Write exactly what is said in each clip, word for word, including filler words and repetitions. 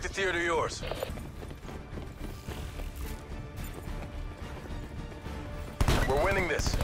Objective theater yours. We're winning this.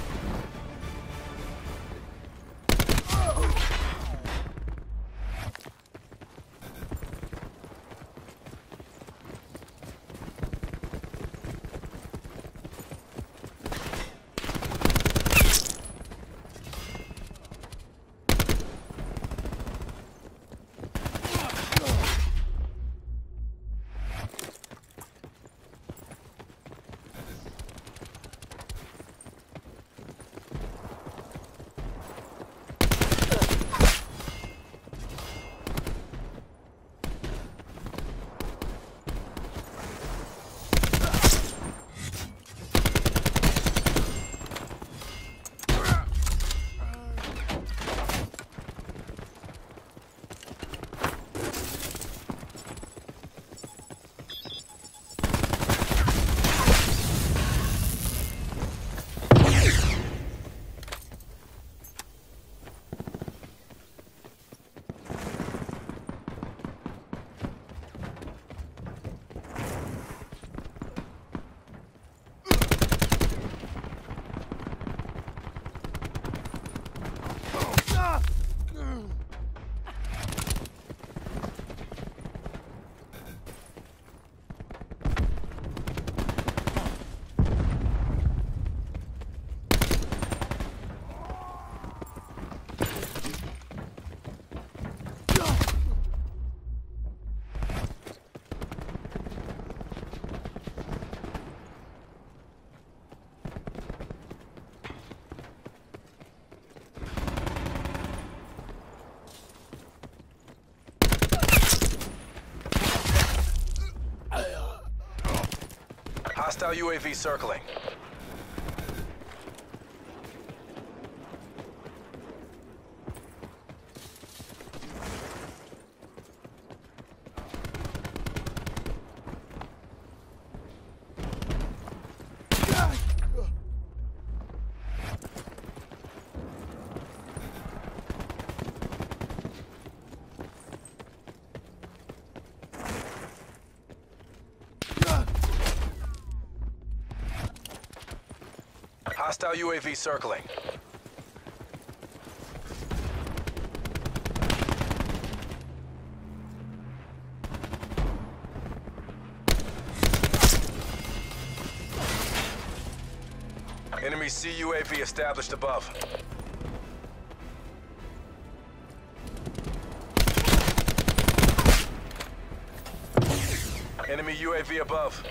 Hostile U A V circling. Hostile U A V circling. Enemy C U A V established above. Enemy U A V above.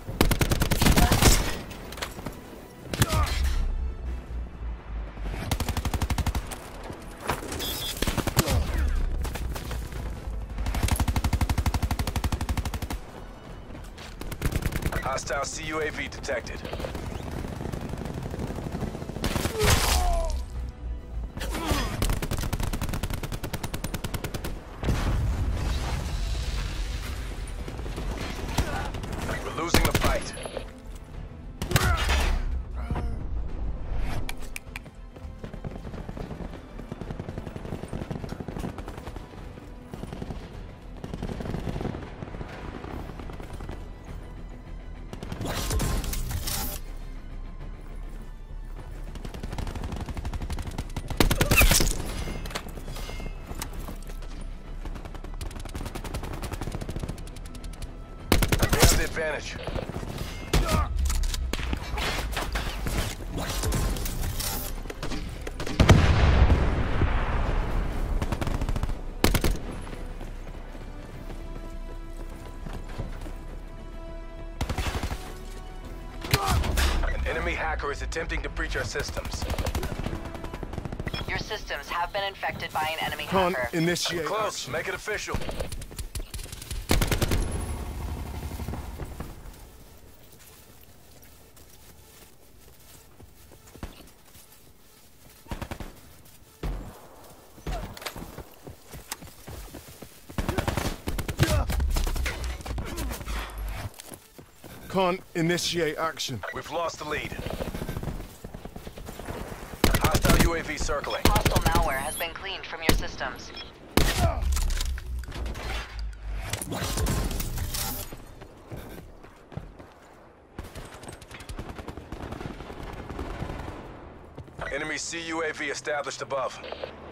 Hostile C U A V detected. We're losing the fight. Advantage. An enemy hacker is attempting to breach our systems. Your systems have been infected by an enemy Can't hacker. initiate. Close. Make it official. Can't initiate action. We've lost the lead. Hostile U A V circling. Hostile malware has been cleaned from your systems. Enemy C U A V established above.